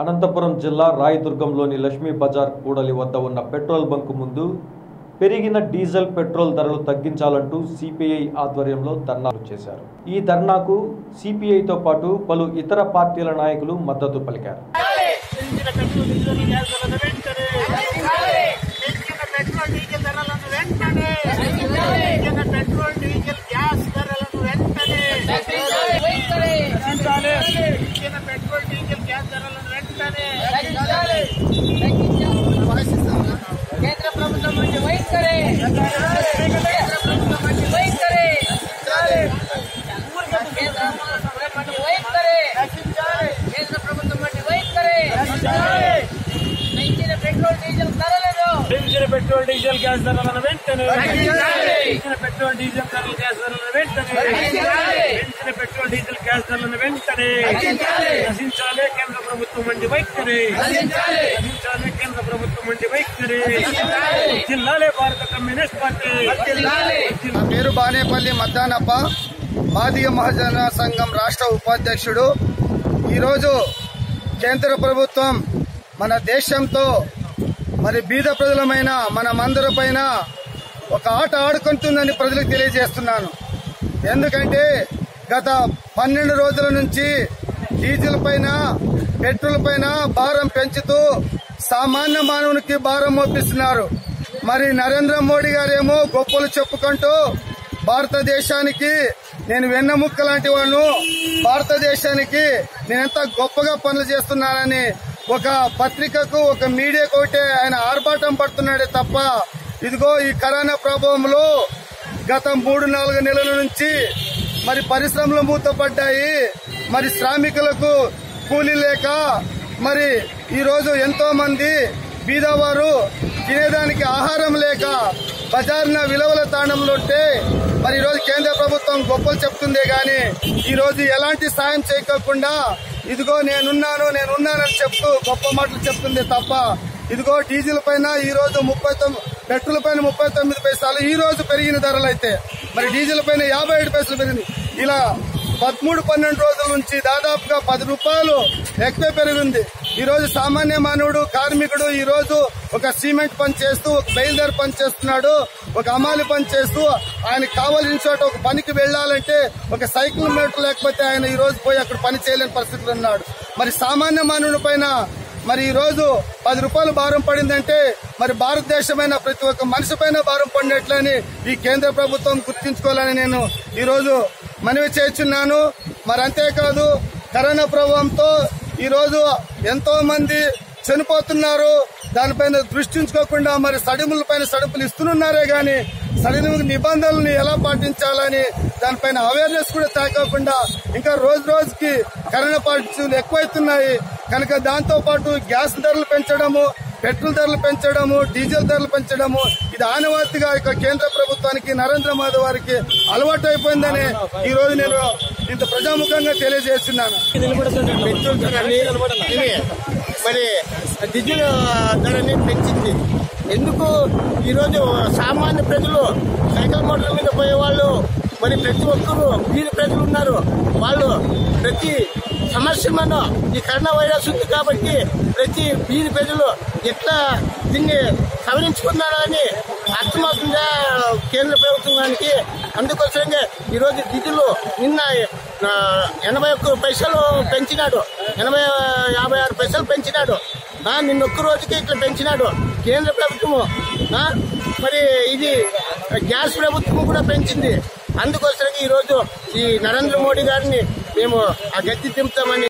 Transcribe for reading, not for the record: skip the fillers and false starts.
అనంతపురం జిల్లా రాయదుర్గంలోని లక్ష్మీ బజార్ కూడలి వద్ద ఉన్న పెట్రోల్ బంక్ ముందు పెరిగిన డీజిల్ పెట్రోల్ ధరలు తగ్గించాలంటూ సిపిఐ ఆధ్వర్యంలో ధర్నాలు చేశారు। ఈ ధర్నాకు సిపిఐతో పాటు పలు ఇతర పార్టీల నాయకులు మద్దతు పలికారు। కేంద్ర ప్రభుత్వం నుండి వైఖరి కేంద్ర ప్రభుత్వం నుండి వైఖరి పెంచిన పెట్రోల్ డీజిల్ ధరలను పెట్రోల్ డీజిల్ గ్యాస్ ధరలను వెంటనే పెట్రోల్ డీజిల్ గ్యాస్ ధరలను వెంటనే పెంచిన పెట్రోల్ డీజిల్ గ్యాస్ ధరలను వెంటనే నశించాలి కేంద్ర ప్రభుత్వం నుండి వైఖరి నశించాలి కేంద్ర ప్రభుత్వం నుండి వైఖరి జిల్లాలే భారత కమ్యూనిస్ట్ పార్టీ। నా పేరు బానేపల్లి మద్దానప్ప, మాదిగ మహాజన సంఘం రాష్ట్ర ఉపాధ్యక్షుడు। ఈరోజు కేంద్ర ప్రభుత్వం మన దేశంతో మరి బీద ప్రజలమైన మనమందరిపైన ఒక ఆట ఆడుకుంటుందని ప్రజలకు తెలియజేస్తున్నాను। ఎందుకంటే గత 12 రోజుల నుంచి డీజిల్ పైన పెట్రోల్ పైన భారం పెంచుతూ సామాన్య మానవునికి భారం మోపిస్తున్నారు। మరి నరేంద్ర మోడీ గారేమో గొప్పలు చెప్పుకుంటూ భారతదేశానికి నేను వెన్నెముక్క లాంటి వాడు, భారతదేశానికి నేనెంత గొప్పగా పనులు చేస్తున్నానని ఒక పత్రికకు ఒక మీడియాకు ఒకటే ఆయన ఆర్భాటం పడుతున్నాడే తప్ప, ఇదిగో ఈ కరోనా ప్రభావంలో గత 3-4 నెలల నుంచి మరి పరిశ్రమలు మూతపడ్డాయి, మరి శ్రామికులకు కూలీ లేక మరి ఈరోజు ఎంతో మంది బీదవారు తినేదానికి ఆహారం లేక బజార్న విలువల తాండంలో ఉంటే మరి ఈరోజు కేంద్ర ప్రభుత్వం గొప్పలు చెప్తుందే గాని ఈరోజు ఎలాంటి సాయం చేయకుండా ఇదిగో నేనున్నానని చెప్తూ గొప్ప మాటలు చెప్తుంది తప్ప, ఇదిగో డీజిల్ పైన ఈ రోజు 39, పెట్రోల్ పైన 39 పైసలు ఈ రోజు పెరిగిన ధరలు అయితే మరి డీజిల్ పైన 57 పైసలు పెరిగింది। ఇలా 13-12 రోజుల నుంచి దాదాపుగా 10 రూపాయలు ఎక్కువ పెరిగింది। ఈ రోజు సామాన్య మానవుడు కార్మికుడు ఈ రోజు ఒక సిమెంట్ పని చేస్తూ, ఒక బయలుదేరి పని చేస్తున్నాడు, ఒక అమాలి పని చేస్తూ ఆయనకు కావాల్సిన చోట ఒక పనికి వెళ్లాలంటే ఒక సైకిల్ మీటర్ లేకపోతే ఆయన ఈ రోజు పోయి అక్కడ పని చేయలేని పరిస్థితులు ఉన్నాడు। మరి సామాన్య మానవుడి పైన మరి ఈ రోజు 10 రూపాయలు భారం పడిందంటే మరి భారతదేశమైన ప్రతి ఒక్క మనిషి పైన భారం పడినట్లని ఈ కేంద్ర ప్రభుత్వం గుర్తించుకోవాలని నేను ఈ రోజు మనవి చేస్తున్నాను। మరి అంతేకాదు కరోనా ప్రభావంతో ఈ రోజు ఎంతో మంది చనిపోతున్నారు, దానిపైన దృష్టించుకోకుండా మరి సడుపులు ఇస్తున్నారే గాని సడలింపు నిబంధనలను ఎలా పాటించాలని దానిపైన అవేర్నెస్ కూడా తగ్గకుండా ఇంకా రోజుకి కరోనా పాజిటివ్లు ఎక్కువైతున్నాయి కనుక దాంతో పాటు గ్యాస్ ధరలు పెంచడము, పెట్రోల్ ధరలు పెంచడము, డీజిల్ ధరలు పెంచడము ఇది ఆనవాయితీగా ఇక కేంద్ర ప్రభుత్వానికి నరేంద్ర మోదీ వారికి అలవాటు అయిపోయిందని ఈ రోజు నేను ఇంత ప్రజాముఖంగా తెలియజేస్తున్నాను। పెట్రోల్ ధరని మరి డీజిల్ ధరని పెంచింది ఎందుకు? ఈరోజు సామాన్య ప్రజలు సైకిల్ మోటార్ల మీద పోయేవాళ్ళు మరి ప్రతి ఒక్కరు వీధి ప్రజలు ఉన్నారు, వాళ్ళు ప్రతి సమస్యలను ఈ కరోనా వైరస్ ఉంది కాబట్టి ప్రతి వీధి ప్రజలు ఎట్లా దీన్ని సవరించుకున్నారని అర్థమవుతుందా కేంద్ర ప్రభుత్వానికి। అందుకోసంగా ఈరోజు డీజిల్ నిన్న 81 పైసలు పెంచినాడు, 56 పైసలు పెంచినాడు, నిన్న ఒక్క రోజుకి ఇట్లా పెంచినాడు కేంద్ర ప్రభుత్వము। మరి ఇది గ్యాస్ ప్రభుత్వం కూడా పెంచింది। అందుకోసంగా ఈరోజు ఈ నరేంద్ర మోడీ గారిని మేము ఆ గద్దె దింపుతామని